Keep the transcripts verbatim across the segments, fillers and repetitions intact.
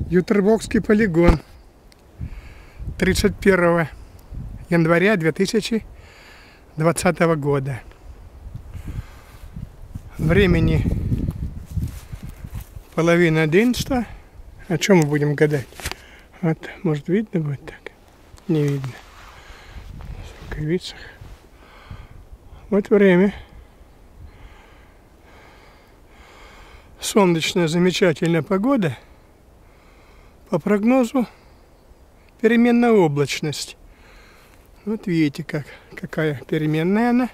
Ютербокский полигон. тридцать первого января две тысячи двадцатого года. Времени половина одиннадцатого. О чем мы будем гадать? Вот, может, видно будет так? Не видно. В рукавицах. Вот время. Солнечная замечательная погода. По прогнозу переменная облачность. Вот видите, как, какая переменная она.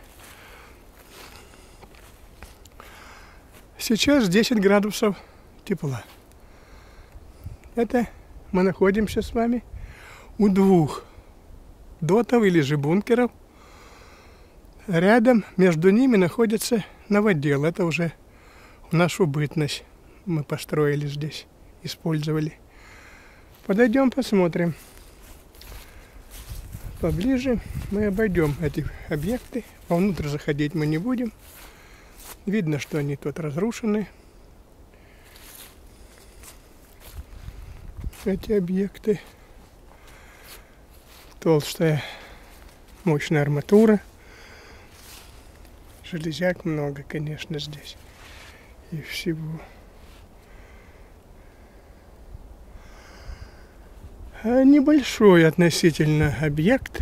Сейчас десять градусов тепла. Это мы находимся с вами у двух дотов или же бункеров. Рядом между ними находится новодел. Это уже в нашу бытность мы построили здесь, использовали. Подойдем, посмотрим. Поближе мы обойдем эти объекты. Вовнутрь заходить мы не будем. Видно, что они тут разрушены. Эти объекты. Толстая, мощная арматура. Железяк много, конечно, здесь. И всего. А небольшой относительно объект.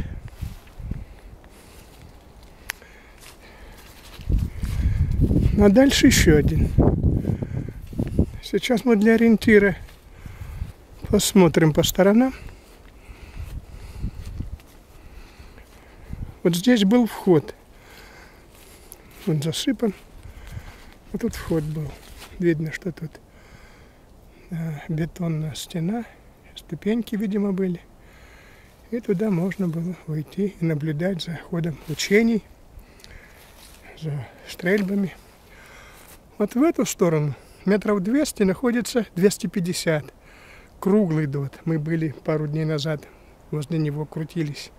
А дальше еще один. Сейчас мы для ориентира посмотрим по сторонам. Вот здесь был вход. Он засыпан. Вот тут вход был. Видно, что тут бетонная стена. Ступеньки, видимо, были. И туда можно было войти и наблюдать за ходом учений, за стрельбами. Вот в эту сторону метров двести находится двести пятьдесят. Круглый дот. Мы были пару дней назад, возле него крутились.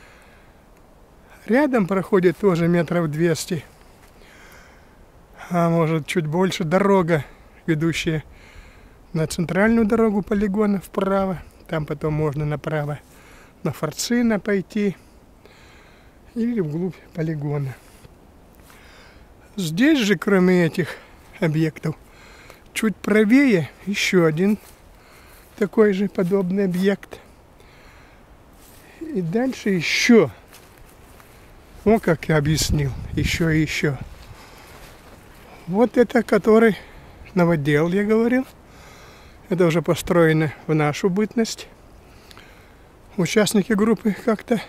Рядом проходит тоже метров двести. А может чуть больше дорога, ведущая на центральную дорогу полигона вправо. Там потом можно направо на Форцина пойти. Или вглубь полигона. Здесь же, кроме этих объектов, чуть правее еще один такой же подобный объект. И дальше еще. Ну, как я объяснил, еще и еще. Вот это, который новодел, я говорил. Это уже построено в нашу бытность. Участники группы как-то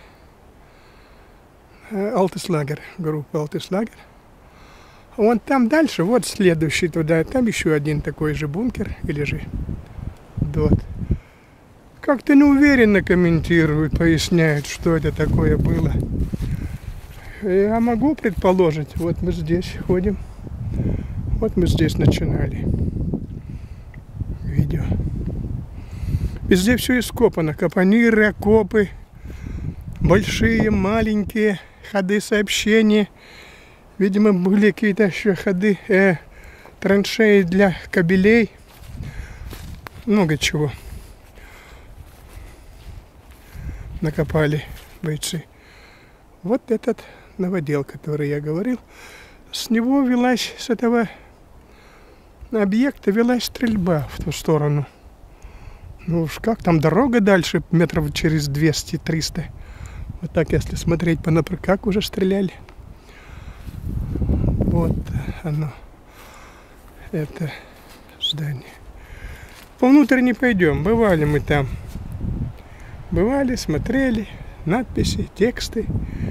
Алтислагер, группа Алтислагер. Вон там дальше, вот следующий туда, там еще один такой же бункер или же дот. Как-то неуверенно комментируют, поясняют, что это такое было. Я могу предположить, вот мы здесь ходим, вот мы здесь начинали видео. Везде все ископано. Капониры, окопы, большие, маленькие, ходы сообщения. Видимо, были какие-то еще ходы, э, траншеи для кабелей. Много чего накопали бойцы. Вот этот новодел, который я говорил. С него велась, с этого объекта велась стрельба в ту сторону. Ну уж как там дорога дальше, метров через двести-триста. Вот так, если смотреть по направлению, как уже стреляли. Вот оно, это здание. Повнутрь не пойдем, бывали мы там. Бывали, смотрели, надписи, тексты.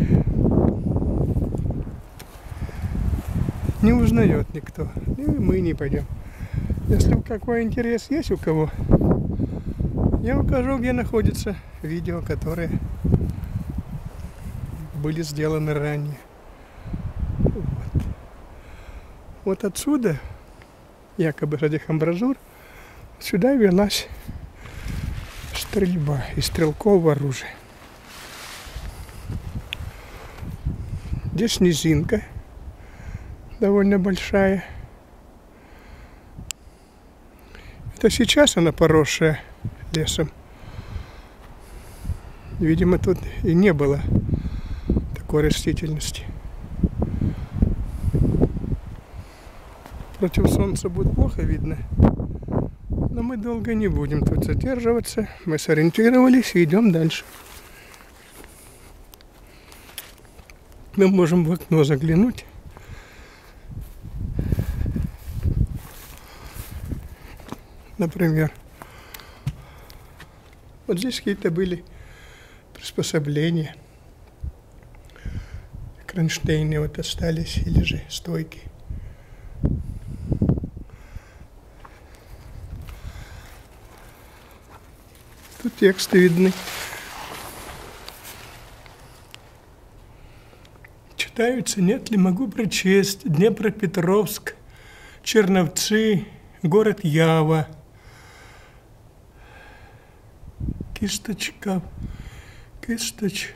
Не узнает никто, и мы не пойдем. Если какой интерес есть у кого, я укажу, где находится видео, которые были сделаны ранее. Вот, вот отсюда, якобы с этих амбразур, сюда велась стрельба из стрелкового оружия. Здесь низинка довольно большая. Это сейчас она поросшая лесом. Видимо, тут и не было такой растительности. Против солнца будет плохо видно. Но мы долго не будем тут задерживаться. Мы сориентировались и идем дальше. Мы можем в окно заглянуть. Например, вот здесь какие-то были приспособления. Кронштейны вот остались, или же стойки. Тут тексты видны. Читаются, нет ли, могу прочесть. Днепропетровск, Черновцы, город Ява, Кисточка, Кисточ.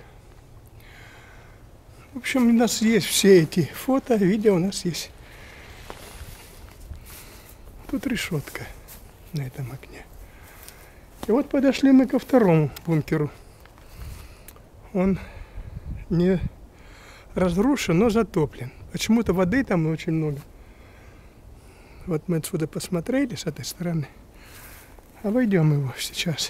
В общем, у нас есть все эти фото, видео у нас есть. Тут решетка на этом окне. И вот подошли мы ко второму бункеру. Он не разрушен, но затоплен. Почему-то воды там очень много. Вот мы отсюда посмотрели с этой стороны. Обойдем его сейчас.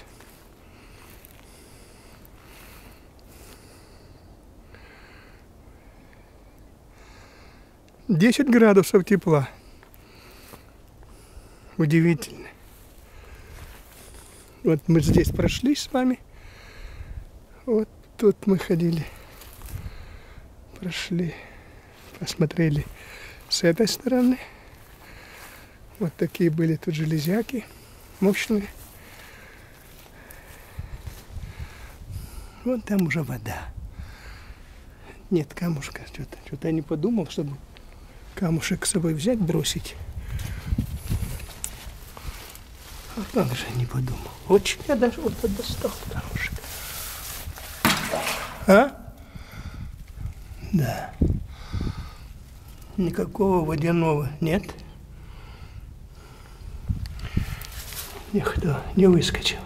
десять градусов тепла. Удивительно. Вот мы здесь прошлись с вами. Вот тут мы ходили. Прошли. Посмотрели с этой стороны. Вот такие были тут железяки. Мощные. Вон там уже вода. Нет камушка. Что-то, что-то я не подумал, чтобы камушек с собой взять, бросить. А как же не подумал? Очень я даже вот достал камушек. А? Да. Никакого водяного нет. Никто не выскочил.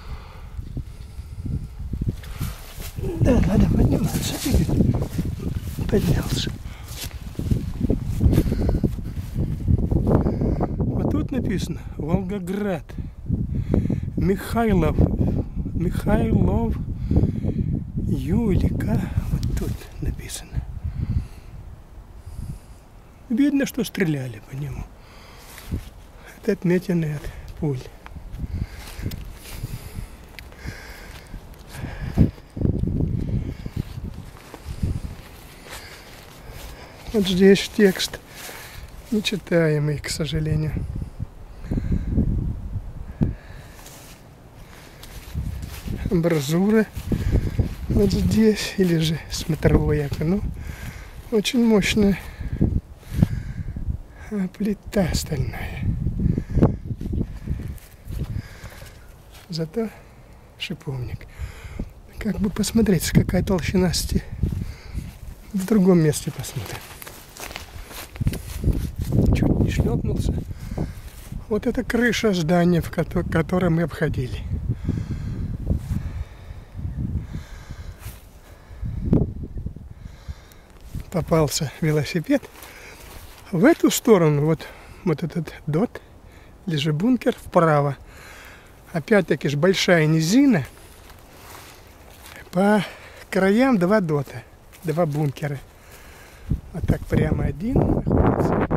Да, надо подниматься. Поднялся. Вот тут написано Волгоград. Михайлов. Михайлов. Юлика. Вот тут написано. Видно, что стреляли по нему. Это отметины от пуль. Вот здесь текст нечитаемый, к сожалению. Амбразура вот здесь, или же смотровое окно. Очень мощная плита стальная. Зато шиповник. Как бы посмотреть, какая толщина стены. В другом месте посмотрим. Чуть не шлепнулся. Вот это крыша здания, в которое мы обходили. Попался велосипед. В эту сторону, вот, вот этот дот, или же бункер, вправо. Опять-таки же большая низина. По краям два дота, два бункера. А так прямо один находится.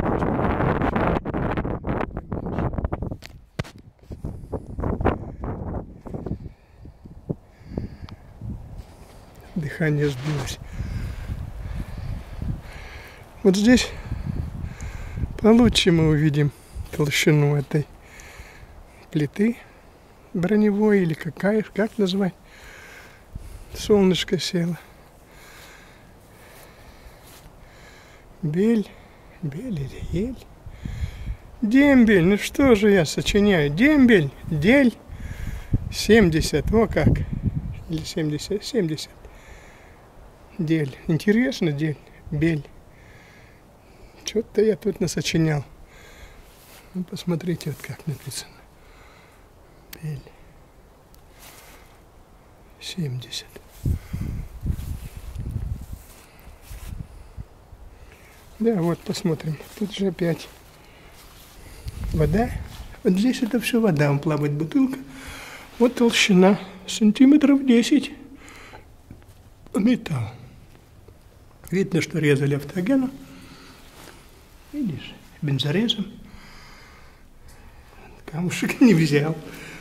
Дыхание сбилось. Вот здесь получше мы увидим толщину этой плиты броневой, или какая, как назвать. Солнышко село. Бель, бель или ель. Дембель, ну что же я сочиняю? Дембель, дель, семьдесят, о как. Или семьдесят, семьдесят. Дель. Интересно, дель, бель. Что-то я тут насочинял. Ну, посмотрите, вот как написано. Апрель. семьдесят. Да, вот посмотрим. Тут же опять вода. Вот здесь это все вода. Там плавает бутылка. Вот толщина сантиметров десять. Металл. Видно, что резали автогеном. Видишь, бензорезом. Камушек не взял.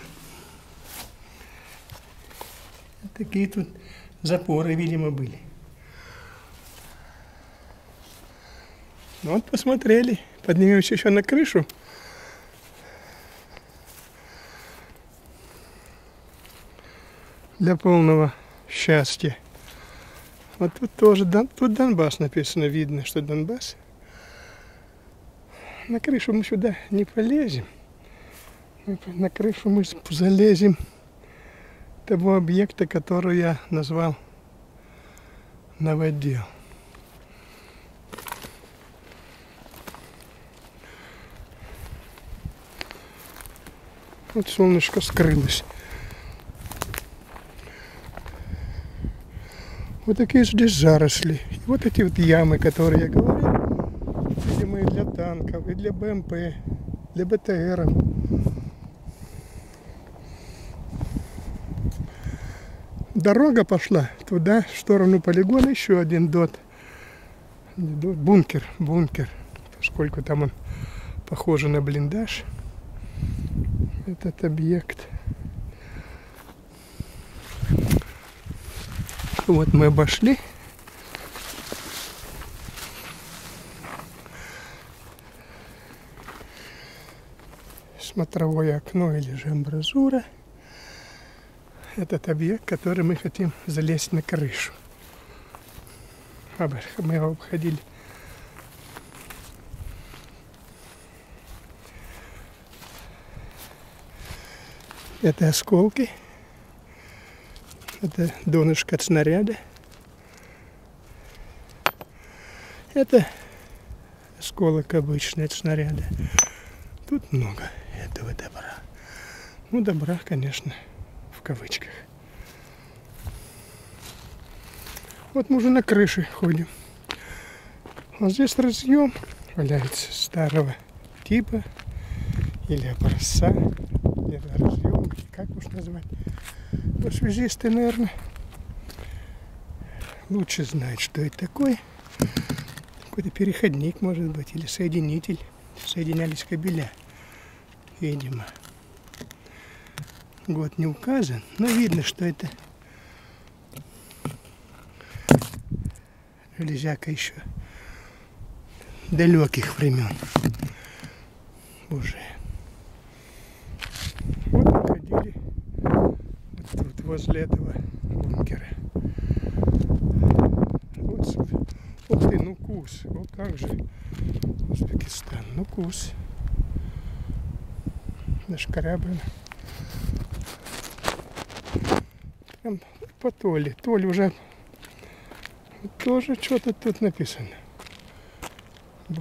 Такие тут запоры, видимо, были. Ну вот посмотрели. Поднимемся еще на крышу. Для полного счастья. Вот тут тоже, тут Донбасс написано, видно, что Донбасс. На крышу мы сюда не полезем. На крышу мы залезем того объекта, который я назвал новодел. Вот солнышко скрылось. Вот такие здесь заросли. И вот эти вот ямы, которые я говорил, видимо, и для танков, и для БМП, для БТРов. Дорога пошла туда, в сторону полигона, еще один дот. Бункер, бункер. Поскольку там он похож на блиндаж. Этот объект. Вот мы обошли. Смотровое окно или же амбразура. Этот объект, который мы хотим залезть на крышу. Мы его обходили. Это осколки. Это донышко от снаряда. Это осколок обычный от снаряда. Тут много этого добра. Ну, добра, конечно, в кавычках. Вот мы уже на крыше ходим. Вот здесь разъем валяется старого типа или образца. Нет, разъем, как уж назвать. Вот связисты, наверное, лучше знают, что это такое. Какой-то переходник, может быть, или соединитель. Соединялись кабеля, видимо. Год не указан, но видно, что это железяка еще далеких времен. Уже. Вот мы ходили вот тут, возле этого бункера. Вот, ух ты, ну кус, вот как же Узбекистан, ну кус. Нашкарябано. Прям по Толе. Толь уже тоже что-то тут написано. Нет.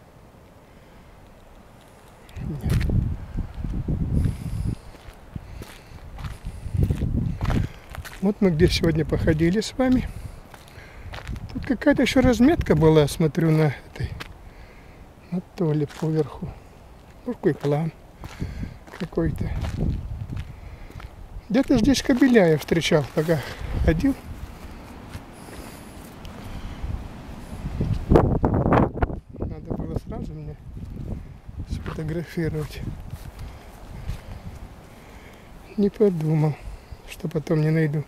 Вот мы где сегодня походили с вами. Тут какая-то еще разметка была, смотрю, на этой, на Толе поверху. Какой план какой-то. Где-то здесь кабеля я встречал, пока ходил. Надо было сразу мне сфотографировать. Не подумал, что потом не найду.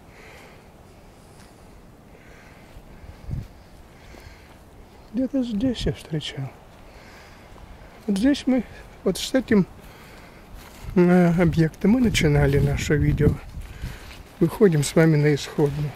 Где-то здесь я встречал. Вот здесь мы, вот с этим объектом мы начинали наше видео. Выходим с вами на исходную.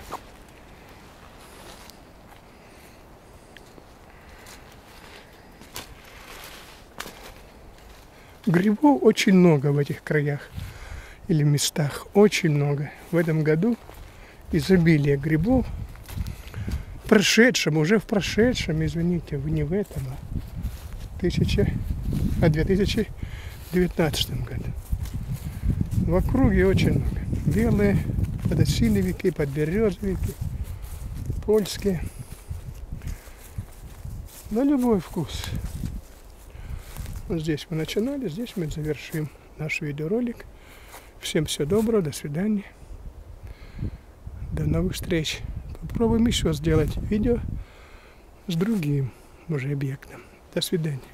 Грибов очень много в этих краях или местах. Очень много. В этом году изобилие грибов. В прошедшем, уже в прошедшем, извините, не в этом, а, тысяча, а две тысячи девятнадцатом году. В В округе очень много. Белые, подосиновики, подберезовики, польские. На любой вкус. Вот здесь мы начинали, здесь мы завершим наш видеоролик. Всем всего доброго, до свидания. До новых встреч. Попробуем еще сделать видео с другим уже объектом. До свидания.